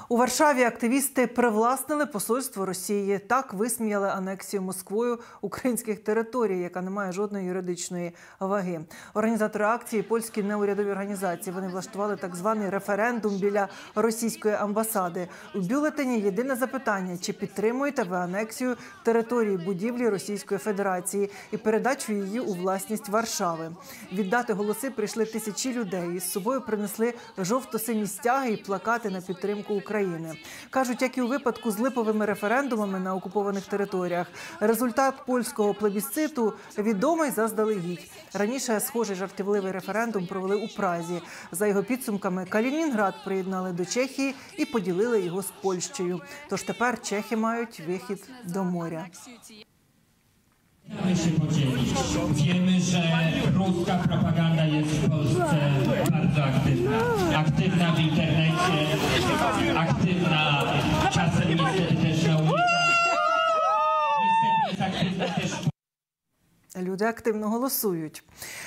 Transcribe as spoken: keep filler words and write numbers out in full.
У Варшаві активісти привласнили посольство Росії. Так висміяли анексію Москвою українських територій, яка не має жодної юридичної ваги. Організатори акції – польські неурядові організації. Вони влаштували так званий референдум біля російської амбасади. У бюлетені єдине запитання – чи підтримуєте ви анексію території будівлі Російської Федерації і передачу її у власність Варшави. Віддати голоси прийшли тисячі людей. Із собою принесли жовто-сині стяги і плакати на підтримку України. Кажуть, як і у випадку з липовими референдумами на окупованих територіях, результат польського плебісциту відомий заздалегідь. Раніше схожий жартівливий референдум провели у Празі. За його підсумками, Калінінград приєднали до Чехії і поділили його з Польщею. Тож тепер чехи мають вихід до моря. Chcemy się podzielić. Wiemy, że ruska propaganda jest w Polsce bardzo aktywna. Aktywna w internecie, aktywna czasem niestety też na ulicach. Niestety jest aktywna też. Люди активно голосують.